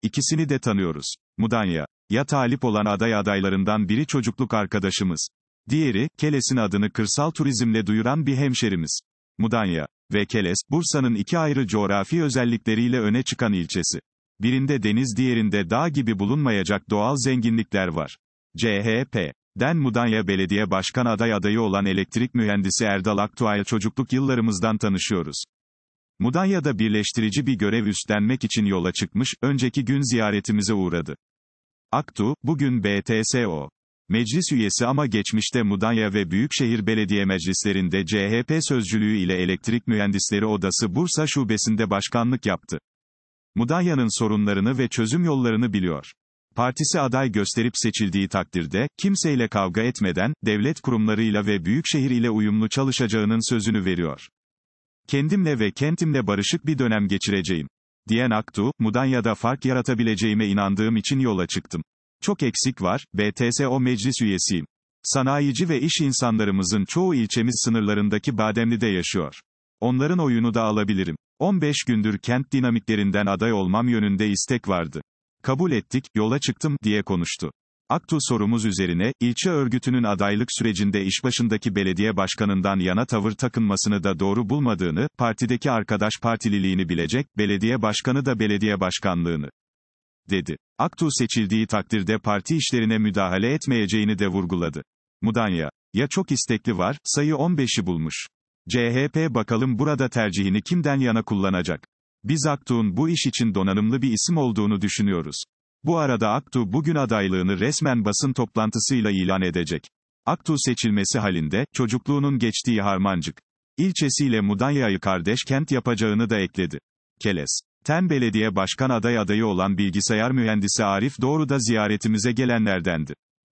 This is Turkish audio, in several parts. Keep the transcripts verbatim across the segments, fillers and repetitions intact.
İkisini de tanıyoruz. Mudanya. Ya talip olan aday adaylarından biri çocukluk arkadaşımız. Diğeri, Keles'in adını kırsal turizmle duyuran bir hemşerimiz. Mudanya ve Keles, Bursa'nın iki ayrı coğrafi özellikleriyle öne çıkan ilçesi. Birinde deniz, diğerinde dağ gibi bulunmayacak doğal zenginlikler var. C H P'den Mudanya Belediye Başkan aday adayı olan elektrik mühendisi Erdal Aktuğ'la çocukluk yıllarımızdan tanışıyoruz. Mudanya'da birleştirici bir görev üstlenmek için yola çıkmış, önceki gün ziyaretimize uğradı. Aktuğ, bugün B T S O meclis üyesi ama geçmişte Mudanya ve Büyükşehir Belediye Meclislerinde C H P sözcülüğü ile Elektrik Mühendisleri Odası Bursa Şubesi'nde başkanlık yaptı. Mudanya'nın sorunlarını ve çözüm yollarını biliyor. Partisi aday gösterip seçildiği takdirde, kimseyle kavga etmeden, devlet kurumlarıyla ve Büyükşehir ile uyumlu çalışacağının sözünü veriyor. Kendimle ve kentimle barışık bir dönem geçireceğim, diyen Aktuğ, Mudanya'da fark yaratabileceğime inandığım için yola çıktım. Çok eksik var, B T S O meclis üyesiyim. Sanayici ve iş insanlarımızın çoğu ilçemiz sınırlarındaki Bademli'de yaşıyor. Onların oyunu da alabilirim. on beş gündür kent dinamiklerinden aday olmam yönünde istek vardı. Kabul ettik, yola çıktım, diye konuştu. Aktuğ sorumuz üzerine, ilçe örgütünün adaylık sürecinde işbaşındaki belediye başkanından yana tavır takınmasını da doğru bulmadığını, partideki arkadaş partililiğini bilecek, belediye başkanı da belediye başkanlığını, dedi. Aktuğ seçildiği takdirde parti işlerine müdahale etmeyeceğini de vurguladı. Mudanya. Ya çok istekli var, sayı on beşi bulmuş. C H P bakalım burada tercihini kimden yana kullanacak? Biz Aktuğ'un bu iş için donanımlı bir isim olduğunu düşünüyoruz. Bu arada Aktuğ bugün adaylığını resmen basın toplantısıyla ilan edecek. Aktuğ seçilmesi halinde, çocukluğunun geçtiği Harmancık ilçesiyle Mudanya'yı kardeş kent yapacağını da ekledi. Keles. Ten Belediye Başkan aday adayı olan bilgisayar mühendisi Arif Doğru da ziyaretimize gelenlerdendi.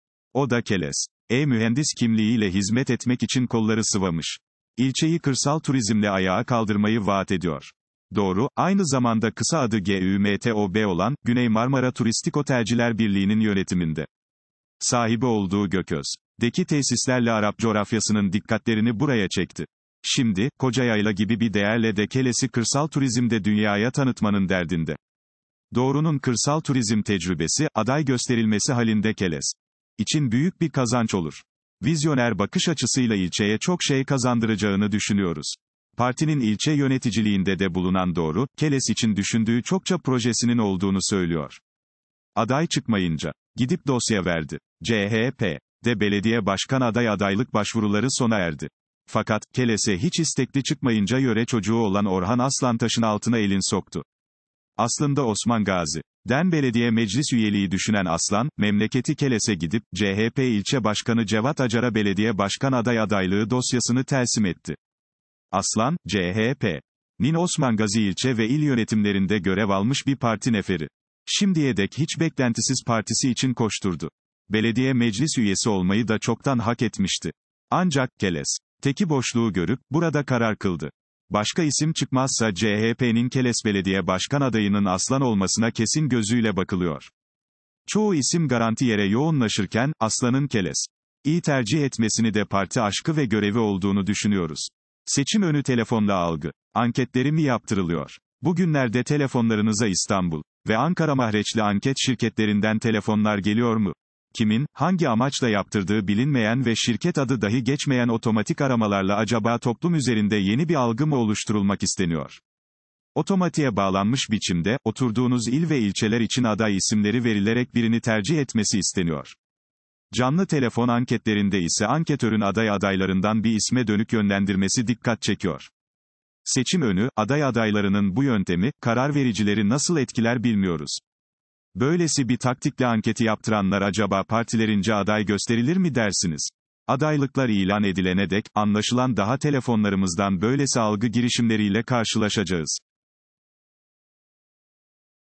O da Keles. E-mühendis kimliğiyle hizmet etmek için kolları sıvamış. İlçeyi kırsal turizmle ayağa kaldırmayı vaat ediyor. Doğru, aynı zamanda kısa adı G Ü M T O B olan, Güney Marmara Turistik Otelciler Birliği'nin yönetiminde sahibi olduğu Gököz.'deki tesislerle Arap coğrafyasının dikkatlerini buraya çekti. Şimdi, Kocayayla gibi bir değerle de Keles'i kırsal turizmde dünyaya tanıtmanın derdinde. Doğru'nun kırsal turizm tecrübesi, aday gösterilmesi halinde Keles için büyük bir kazanç olur. Vizyoner bakış açısıyla ilçeye çok şey kazandıracağını düşünüyoruz. Partinin ilçe yöneticiliğinde de bulunan Doğru, Keles için düşündüğü çokça projesinin olduğunu söylüyor. Aday çıkmayınca, gidip dosya verdi. C H P'de belediye başkan aday adaylık başvuruları sona erdi. Fakat, Keles'e hiç istekli çıkmayınca yöre çocuğu olan Orhan Aslantaş'ın altına elin soktu. Aslında Osman Gazi'den belediye meclis üyeliği düşünen Aslan, memleketi Keles'e gidip, C H P ilçe başkanı Cevat Acar'a belediye başkan aday adaylığı dosyasını teslim etti. Aslan, C H P'nin Osman Gazi ilçe ve il yönetimlerinde görev almış bir parti neferi. Şimdiye dek hiç beklentisiz partisi için koşturdu. Belediye meclis üyesi olmayı da çoktan hak etmişti. Ancak, Keles, teki boşluğu görüp, burada karar kıldı. Başka isim çıkmazsa C H P'nin Keles belediye başkan adayının Aslan olmasına kesin gözüyle bakılıyor. Çoğu isim garanti yere yoğunlaşırken, Aslan'ın Keles'i tercih etmesini de parti aşkı ve görevi olduğunu düşünüyoruz. Seçim önü telefonla algı anketleri mi yaptırılıyor? Bugünlerde telefonlarınıza İstanbul ve Ankara mahreçli anket şirketlerinden telefonlar geliyor mu? Kimin, hangi amaçla yaptırdığı bilinmeyen ve şirket adı dahi geçmeyen otomatik aramalarla acaba toplum üzerinde yeni bir algı mı oluşturulmak isteniyor? Otomatiğe bağlanmış biçimde, oturduğunuz il ve ilçeler için aday isimleri verilerek birini tercih etmesi isteniyor. Canlı telefon anketlerinde ise anketörün aday adaylarından bir isme dönük yönlendirmesi dikkat çekiyor. Seçim önü, aday adaylarının bu yöntemi, karar vericileri nasıl etkiler bilmiyoruz. Böylesi bir taktikle anketi yaptıranlar acaba partilerince aday gösterilir mi dersiniz? Adaylıklar ilan edilene dek, anlaşılan daha telefonlarımızdan böylesi algı girişimleriyle karşılaşacağız.